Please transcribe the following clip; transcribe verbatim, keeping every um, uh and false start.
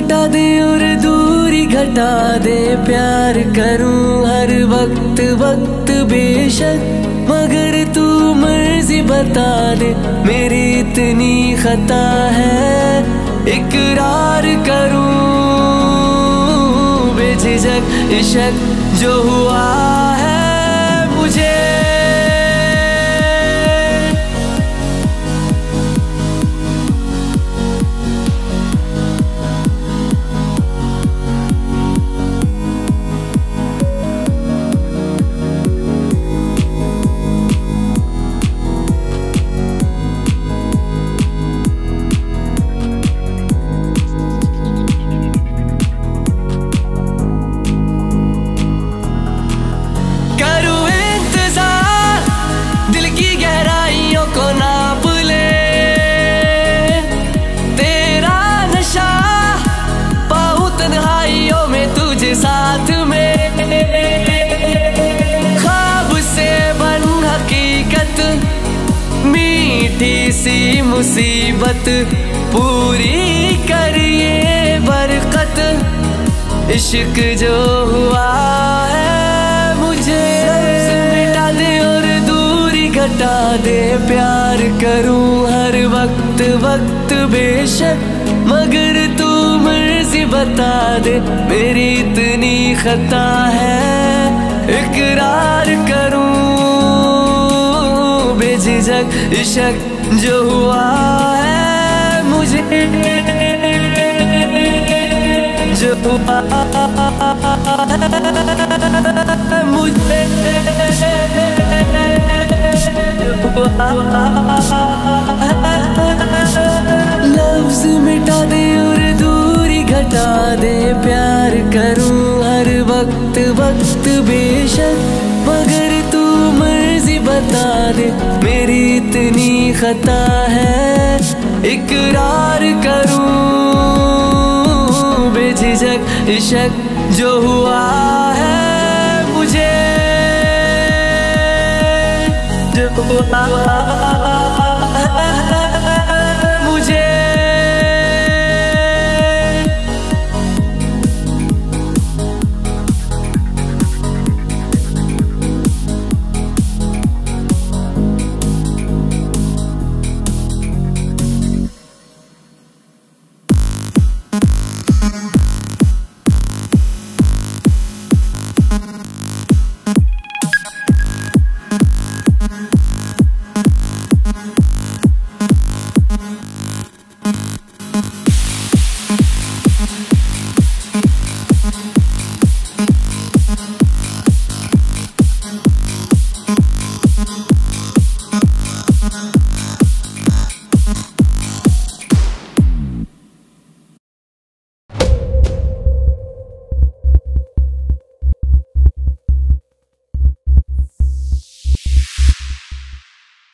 मिटा दे और दूरी घटा दे, प्यार करूं हर वक्त वक्त बेशक, मगर तू मर्जी बता दे मेरी इतनी खता है। इकरार करूं बेझिझक इश्क जो हुआ है मुझे। साथ में ख्वाब से बन हकीकत, मीठी सी मुसीबत पूरी करिए बरकत। इश्क जो हुआ है मुझे, मिटा दे और दूरी घटा दे, प्यार करूं हर वक्त वक्त बेशक, मगर तू मर्जी बता दे मेरी इतनी खता है। इकरार करूं बेझिझक इश्क जो हुआ है मुझे, जो हुआ है मुझे, लफ्ज मिटा दे और दूरी घटा दे, प्यार करूं हर वक्त वक्त बेशक, मगर तू मर्जी बता दे मेरी इतनी खता है। इकरार करूं बेझिझक इश्क जो हुआ है मुझे, जो हुआ